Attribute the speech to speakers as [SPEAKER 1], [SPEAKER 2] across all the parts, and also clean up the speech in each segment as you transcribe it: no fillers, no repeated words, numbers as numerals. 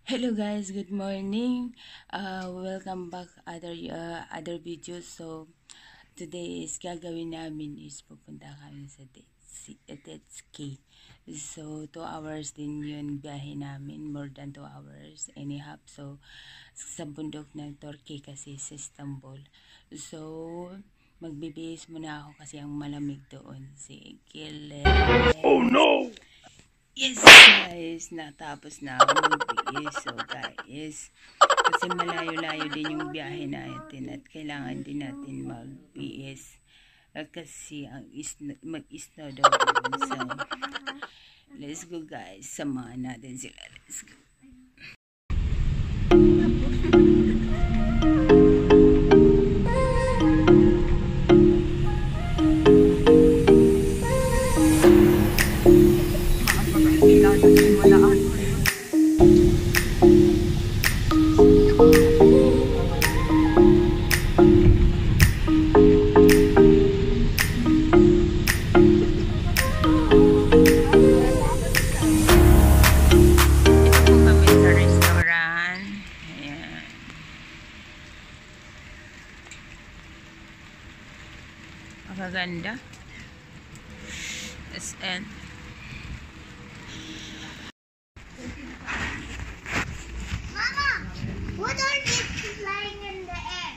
[SPEAKER 1] Hello guys, good morning. Welcome back other videos. So today is gagawin namin is pupunta kami sa jet ski. So 2 hours din yun biyahe namin, more than 2 hours and a half. So sa bundok ng Turkey kasi sa Istanbul. So magbibihis muna ako kasi ang malamig doon. Sige, oh no! Yes guys, natapos na ako mag-BS. So guys, kasi malayo-layo din yung biyahe natin at kailangan din natin mag-BS. Kasi ang mag-snow daw doon. So, let's go guys. Samahan natin sila. Let's go. Maganda. SN.
[SPEAKER 2] Mama, what are these flying in the air?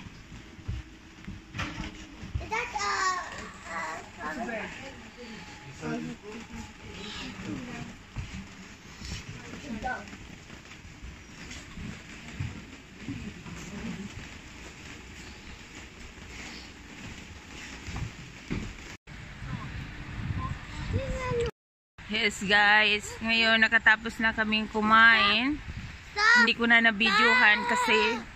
[SPEAKER 2] Is that a bird? Dog.
[SPEAKER 1] Yes guys, ngayon nakatapos na kaming kumain. Hindi ko na nabidyohan kasi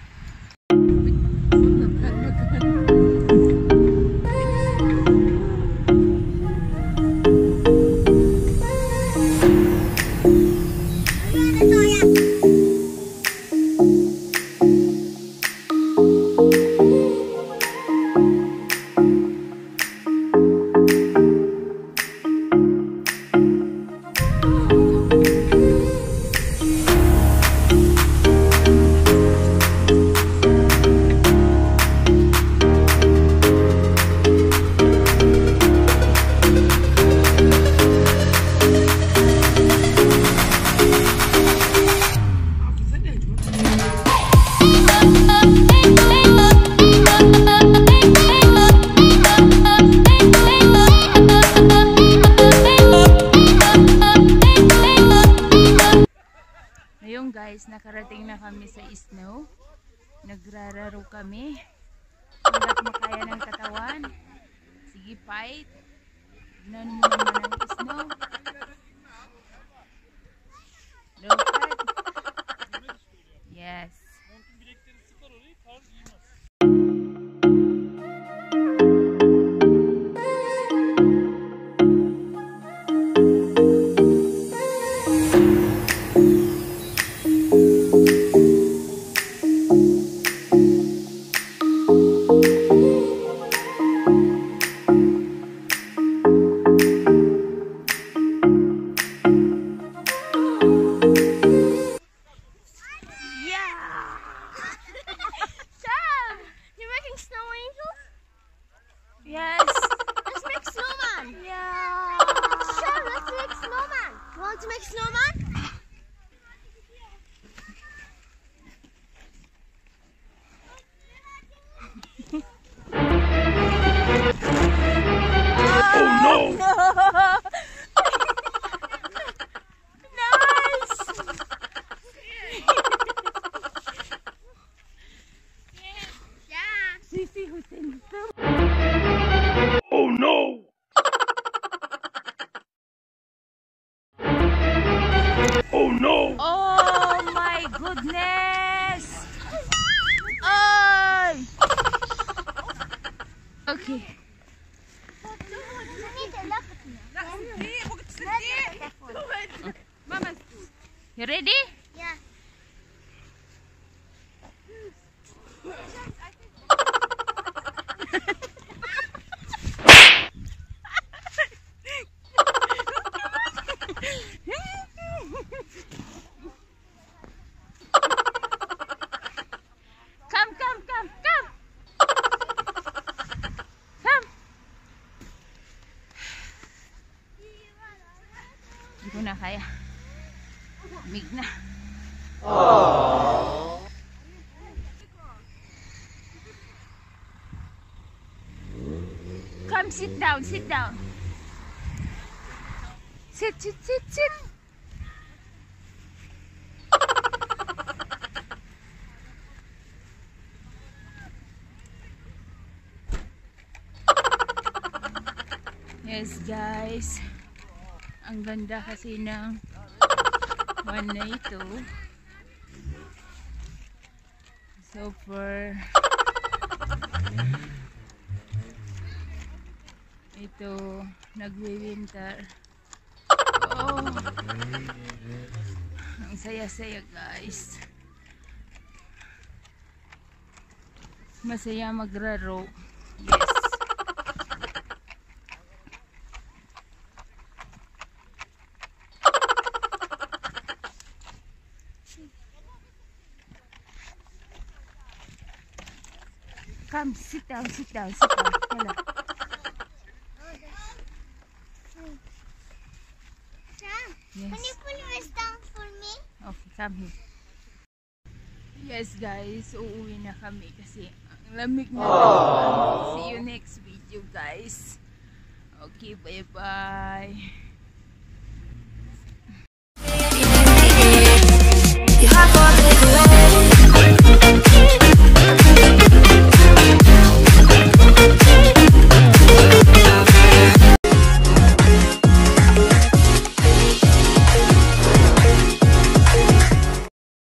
[SPEAKER 1] guys, nakarating na kami sa snow. Nagrararo kami. Hanggat makaya ng katawan. Sige, fight. Tignan mo naman ang snow. Low fight. Yes. Yes.
[SPEAKER 2] Let's make snowman.
[SPEAKER 1] Yeah.
[SPEAKER 2] Sure, let's make snowman. You want to make snowman?
[SPEAKER 1] Oh no! Nice!
[SPEAKER 2] Yeah.
[SPEAKER 1] Sisihutin ka. Oh no! Oh no! Oh my goodness! Ay! Okay. You ready?
[SPEAKER 2] Yeah.
[SPEAKER 1] na. Come, sit down, sit down. Sit, sit, sit, sit. Yes guys, ang ganda kasi ng one na ito. Super. Ito, nagwi-winter. Oh, ang saya-saya guys. Masaya magraro. Yes. Come, sit down, sit down, sit down. Hello. Yes.
[SPEAKER 2] Can you put this down for me?
[SPEAKER 1] Okay, come here. Yes guys, uuwi na kami kasi ang lamig na. See you next video guys. Okay, bye bye.